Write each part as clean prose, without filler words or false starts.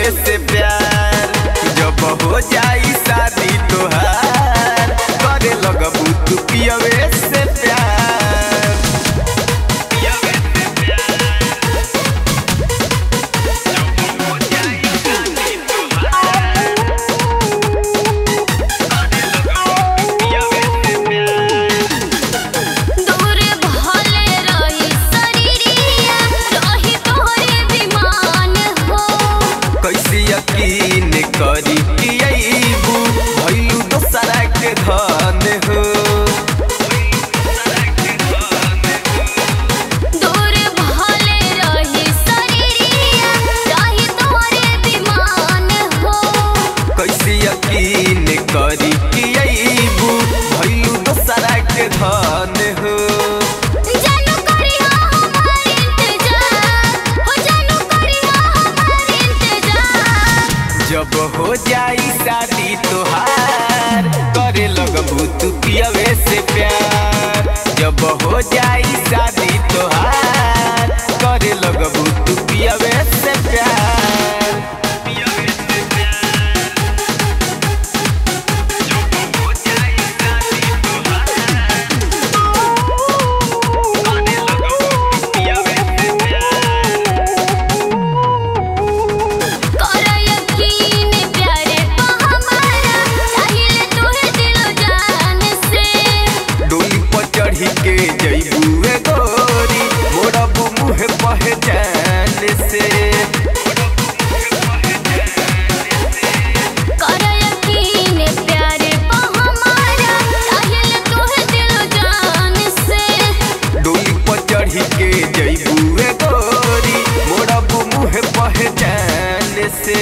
से प्यार। जब हो जाई शादी तोहार करे लगबू तू पियवे से प्यार। यकीन करी कि अइबू भइलू दोसरा के धन हो। दूर भले रही शरीरिया रही तोरे विमान हो। कैसे यकीन करी कि अइबू भइलू दोसरा के धन हो। जब हो जाई शादी तोहार करे लगबू तू पियवे से प्यार। जब हो जाई शादी तोहार करे लगबू तू पियवे से प्यार। के जइबू गोरी मोरबू मुँह पहचान से। कर यकीन प्यारे पा हमारा चाहिल तोहे दिल जान से। डोली पर चढ़ी के जइबू गोरी मोरबू मुँह पहचान से।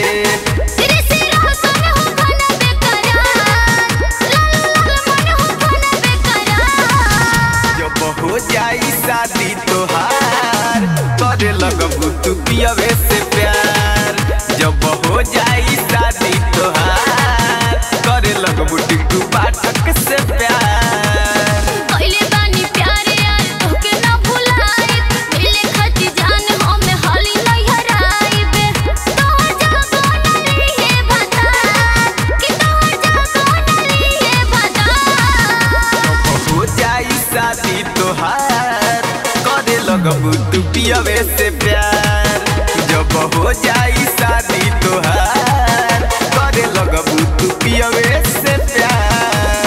हो जाई शादी तोहार करे लगबू तू पियवे से प्यार। जब हो जाई शादी तोहार करे लगबू टिंकू पाठक से प्यार। कइले बानी प्यार यार तोके ना भुलाई मिले खती जान हम हाली नहीं हराइबे। तोहर जागो नली है बता कि तोहर जागो नली है बता। जब हो जाई शादी तोहार करे लगबू तू पियवे से प्यार। जब हो जाई शादी तोहार करे लगबू तू पियवे से प्यार।